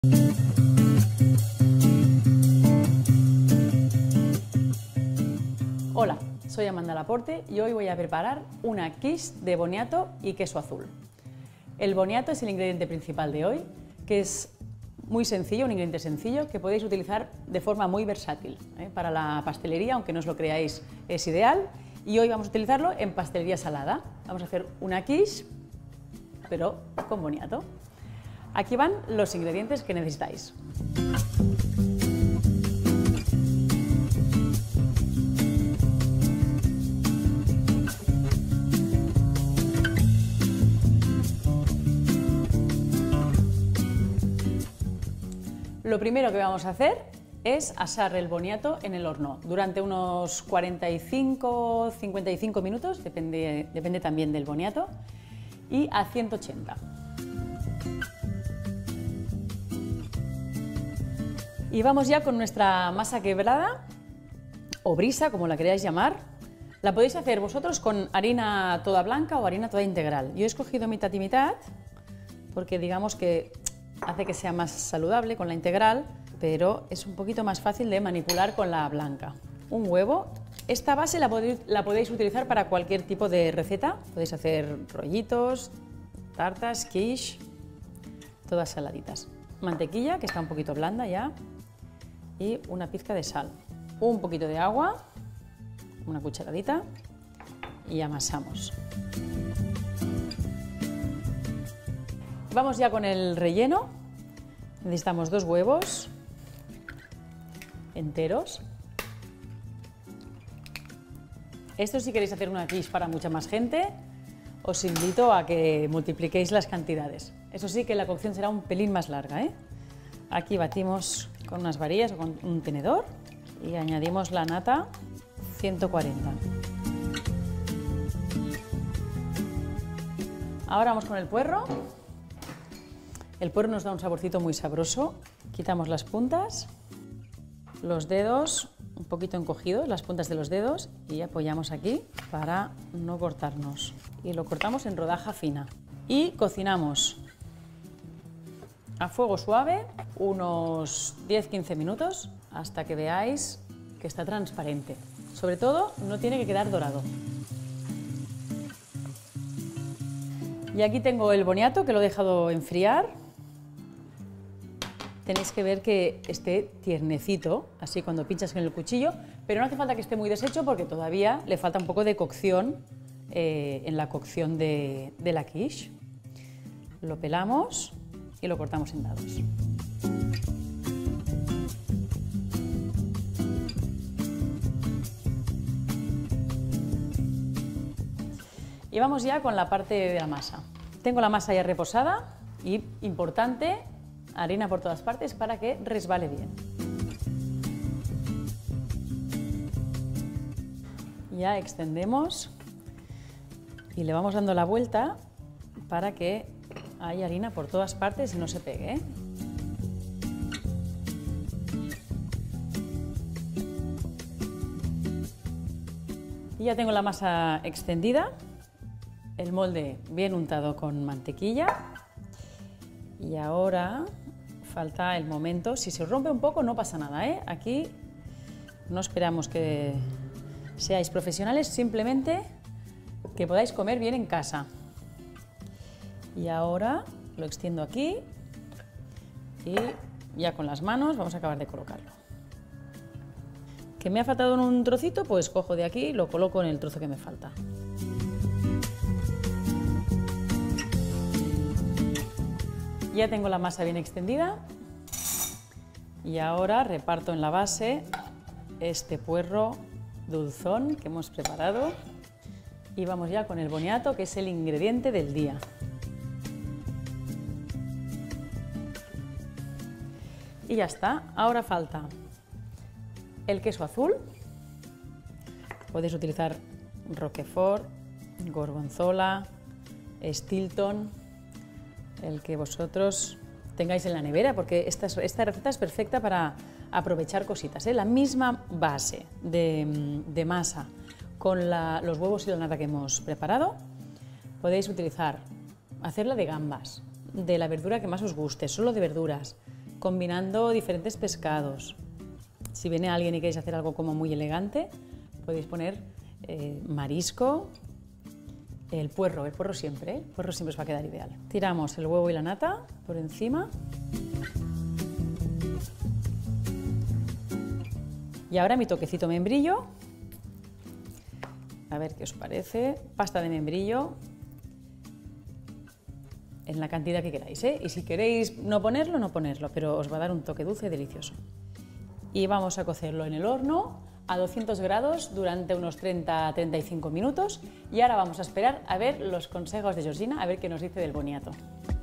Hola, soy Amanda Laporte y hoy voy a preparar una quiche de boniato y queso azul. El boniato es el ingrediente principal de hoy, que es muy sencillo, un ingrediente sencillo que podéis utilizar de forma muy versátil. Para la pastelería, aunque no os lo creáis, es ideal. Y hoy vamos a utilizarlo en pastelería salada. Vamos a hacer una quiche, pero con boniato. Aquí van los ingredientes que necesitáis. Lo primero que vamos a hacer es asar el boniato en el horno durante unos 45-55 minutos, depende también del boniato, y a 180. Y vamos ya con nuestra masa quebrada, o brisa, como la queráis llamar. La podéis hacer vosotros con harina toda blanca o harina toda integral. Yo he escogido mitad y mitad, porque digamos que hace que sea más saludable con la integral, pero es un poquito más fácil de manipular con la blanca. Un huevo. Esta base la podéis utilizar para cualquier tipo de receta. Podéis hacer rollitos, tartas, quiche, todas saladitas. Mantequilla, que está un poquito blanda ya, y una pizca de sal. Un poquito de agua, una cucharadita, y amasamos. Vamos ya con el relleno. Necesitamos 2 huevos enteros. Esto, si queréis hacer una quiche para mucha más gente, os invito a que multipliquéis las cantidades. Eso sí, que la cocción será un pelín más larga, ¿eh? Aquí batimos con unas varillas o con un tenedor y añadimos la nata 140. Ahora vamos con el puerro. El puerro nos da un saborcito muy sabroso. Quitamos las puntas, los dedos un poquito encogidos, las puntas de los dedos, y apoyamos aquí para no cortarnos. Y lo cortamos en rodaja fina. Y cocinamos a fuego suave unos 10-15 minutos hasta que veáis que está transparente. Sobre todo, no tiene que quedar dorado. Y aquí tengo el boniato, que lo he dejado enfriar. Tenéis que ver que esté tiernecito, así cuando pinchas con el cuchillo, pero no hace falta que esté muy deshecho porque todavía le falta un poco de cocción en la cocción de la quiche. Lo pelamos y lo cortamos en dados. Y vamos ya con la parte de la masa. Tengo la masa ya reposada y, importante, harina por todas partes para que resbale bien. Ya extendemos y le vamos dando la vuelta para que haya harina por todas partes y no se pegue, ¿eh? Y ya tengo la masa extendida, el molde bien untado con mantequilla. Y ahora falta el momento. Si se rompe un poco no pasa nada, ¿eh? Aquí no esperamos que seáis profesionales, simplemente que podáis comer bien en casa. Y ahora lo extiendo aquí y ya con las manos vamos a acabar de colocarlo. ¿Que me ha faltado en un trocito? Pues cojo de aquí y lo coloco en el trozo que me falta. Ya tengo la masa bien extendida y ahora reparto en la base este puerro dulzón que hemos preparado y vamos ya con el boniato, que es el ingrediente del día. Y ya está. Ahora falta el queso azul. Podéis utilizar Roquefort, Gorgonzola, Stilton, el que vosotros tengáis en la nevera, porque esta receta es perfecta para aprovechar cositas, ¿eh? La misma base de masa con los huevos y la nata que hemos preparado, podéis utilizar, hacerla de gambas, de la verdura que más os guste, solo de verduras, combinando diferentes pescados. Si viene alguien y queréis hacer algo como muy elegante, podéis poner marisco, el puerro siempre, el puerro siempre os va a quedar ideal. Tiramos el huevo y la nata por encima. Y ahora mi toquecito membrillo. A ver qué os parece. Pasta de membrillo en la cantidad que queráis, ¿eh? Y si queréis no ponerlo, pero os va a dar un toque dulce delicioso. Y vamos a cocerlo en el horno a 200 grados durante unos 30-35 minutos. Y ahora vamos a esperar a ver los consejos de Georgina, a ver qué nos dice del boniato.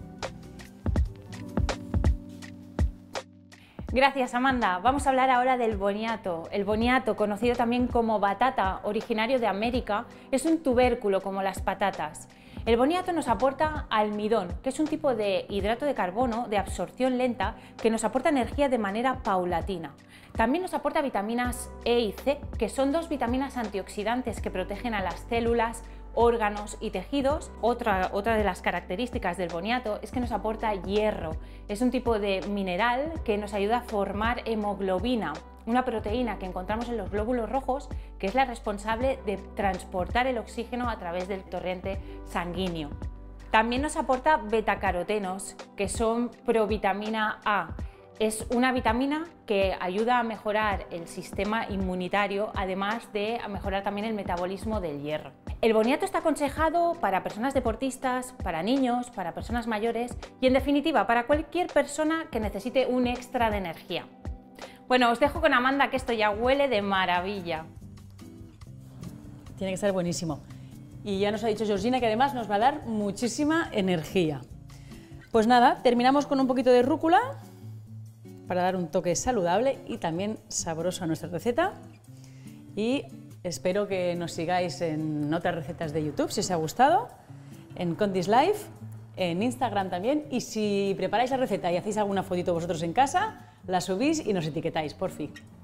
Gracias, Amanda. Vamos a hablar ahora del boniato. El boniato, conocido también como batata, originario de América, es un tubérculo como las patatas. El boniato nos aporta almidón, que es un tipo de hidrato de carbono de absorción lenta que nos aporta energía de manera paulatina. También nos aporta vitaminas E y C, que son dos vitaminas antioxidantes que protegen a las células, órganos y tejidos. Otra de las características del boniato es que nos aporta hierro. Es un tipo de mineral que nos ayuda a formar hemoglobina, una proteína que encontramos en los glóbulos rojos, que es la responsable de transportar el oxígeno a través del torrente sanguíneo. También nos aporta betacarotenos, que son provitamina A. Es una vitamina que ayuda a mejorar el sistema inmunitario, además de mejorar también el metabolismo del hierro. El boniato está aconsejado para personas deportistas, para niños, para personas mayores y, en definitiva, para cualquier persona que necesite un extra de energía. Bueno, os dejo con Amanda, que esto ya huele de maravilla. Tiene que estar buenísimo. Y ya nos ha dicho Georgina que además nos va a dar muchísima energía. Pues nada, terminamos con un poquito de rúcula para dar un toque saludable y también sabroso a nuestra receta. Y espero que nos sigáis en otras recetas de YouTube, si os ha gustado, en Condis Life, en Instagram también. Y si preparáis la receta y hacéis alguna fotito vosotros en casa, la subís y nos etiquetáis, por fin.